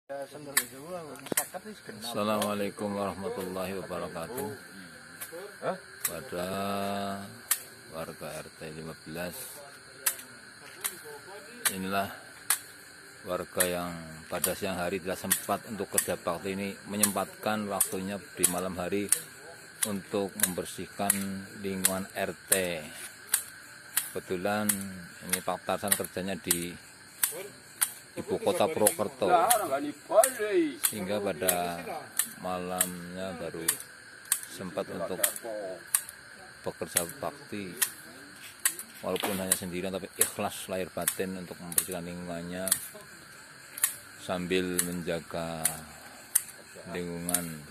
Assalamualaikum warahmatullahi wabarakatuh. Pada warga RT 15, inilah warga yang pada siang hari tidak sempat untuk kerja bakti ini menyempatkan waktunya di malam hari untuk membersihkan lingkungan RT. Kebetulan ini Pak Tarsan kerjanya di ibu kota Purwokerto, sehingga pada malamnya baru sempat untuk bekerja bakti, walaupun hanya sendirian tapi ikhlas lahir batin untuk membersihkan lingkungannya sambil menjaga lingkungan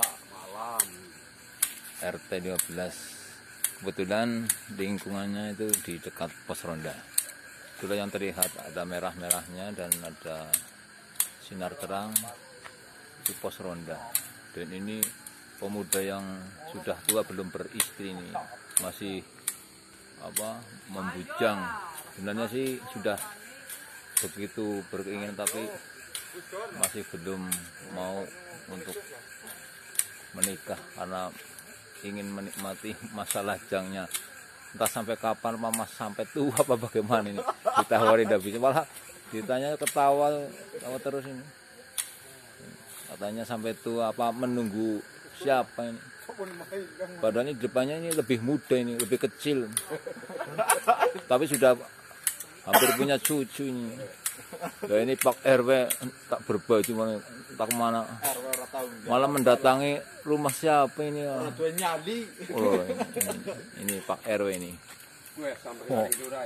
RT 15. Kebetulan lingkungannya itu di dekat pos ronda. Itulah yang terlihat, ada merah-merahnya dan ada sinar terang di pos ronda. Dan ini pemuda yang sudah tua, belum beristri ini, masih membujang. Sebenarnya sih sudah begitu berkeinginan tapi masih belum mau untuk menikah karena ingin menikmati masa lajangnya. Entah sampai kapan, mama sampai tua apa bagaimana ini, ditawari tidak bisa, malah ditanya ketawa terus ini, katanya sampai tua apa menunggu siapa ini, padahal ini depannya ini lebih muda, ini lebih kecil tapi sudah hampir punya cucu ini. Nah, ini Pak RW tak berbaju mana, tak kemana, malah mendatangi rumah siapa ini? Oh, ini Pak RW ini. Oh.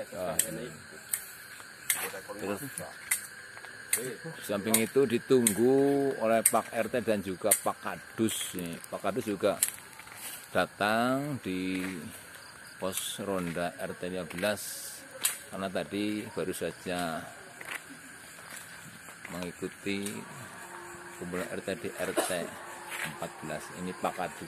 Terus, di samping itu ditunggu oleh Pak RT dan juga Pak Kadus. Nih, Pak Kadus juga datang di pos ronda RT 15 karena tadi baru saja mengikuti kumpulan RT di RT 14. Ini Pak Kadus.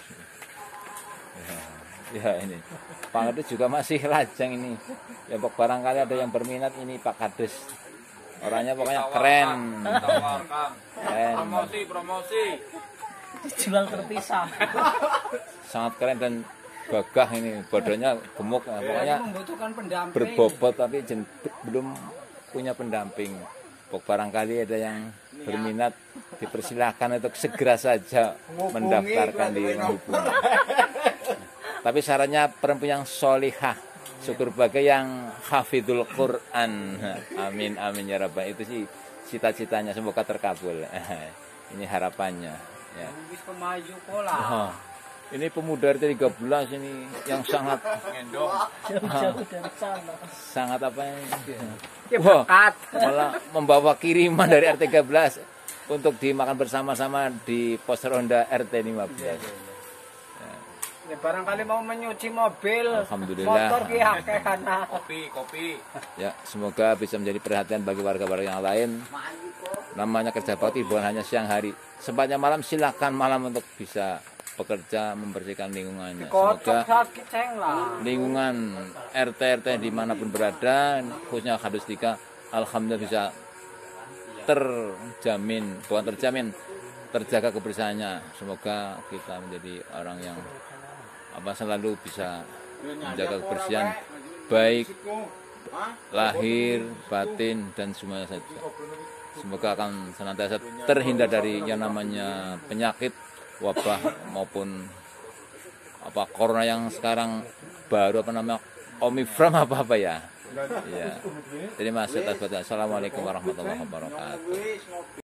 Ya ini Pak Kadus juga masih lajang ini. Ya barangkali ada yang berminat, ini Pak Kadus. Orangnya pokoknya keren. Keren. Promosi. Jual terpisah. Sangat keren dan gagah ini. Badannya gemuk. Pokoknya membutuhkan pendamping. Berbobot tapi belum punya pendamping. Barangkali ada yang berminat, dipersilahkan untuk segera saja mendaftarkan di menghubungi. Tapi syaratnya perempuan yang solihah, syukur bagai yang hafidul Quran. Amin amin ya rabbal. Itu sih cita-citanya, semoga terkabul. Ini harapannya. Ya. Oh, ini pemuda RT 13 ini yang sangat sangat apa ini? Wah, malah membawa kiriman dari RT 13 untuk dimakan bersama-sama di pos ronda RT 15. Ya, barangkali mau menyuci mobil, Alhamdulillah. motor karena kopi. Ya, semoga bisa menjadi perhatian bagi warga-warga yang lain. Namanya kerja bakti bukan hanya siang hari, sempatnya malam silakan malam untuk bisa bekerja membersihkan lingkungannya. Semoga lingkungan RT dimanapun berada, khususnya Kadustika, alhamdulillah bisa terjamin, bukan terjamin, terjaga kebersihannya. Semoga kita menjadi orang yang selalu bisa menjaga kebersihan, baik lahir, batin, dan semuanya saja. Semoga akan senantiasa terhindar dari yang namanya penyakit, wabah maupun corona yang sekarang baru Omicron apa ya. Ya. Terima kasih atas perhatian. Assalamualaikum warahmatullahi wabarakatuh.